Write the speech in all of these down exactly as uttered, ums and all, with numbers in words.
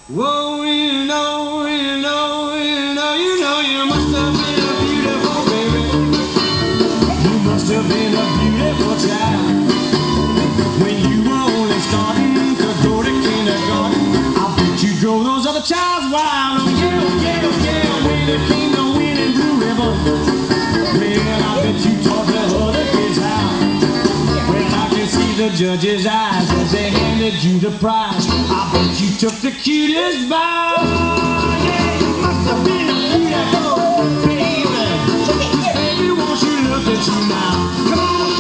Whoa, you know, you know, you know, you know, you must have been a beautiful baby. You must have been a beautiful child. When you were only starting to go to kindergarten, I bet you drove those other childs wild. Oh yeah, oh yeah, oh yeah, when it came to winning Blue Ribbon, well, I bet you taught the other kids how. Well, I can see the judge's eyes as they handed you the prize. I bet you took the cutest bow. Yeah, you must have been a beautiful baby. Baby, won't you look at you now? Come on,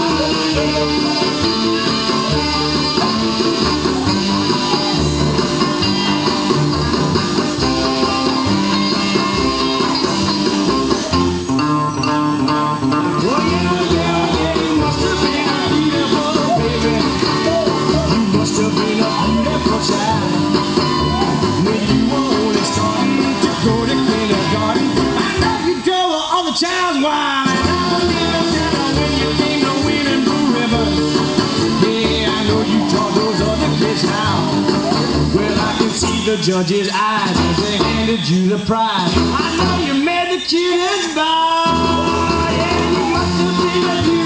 child's wild, and I was in the center when you came to winning Blue Ribbon. Yeah, I know you taught those other kids how. Well, I can see the judge's eyes as they handed you the prize. I know you made the cutest bow. Yeah, you must have been a beautiful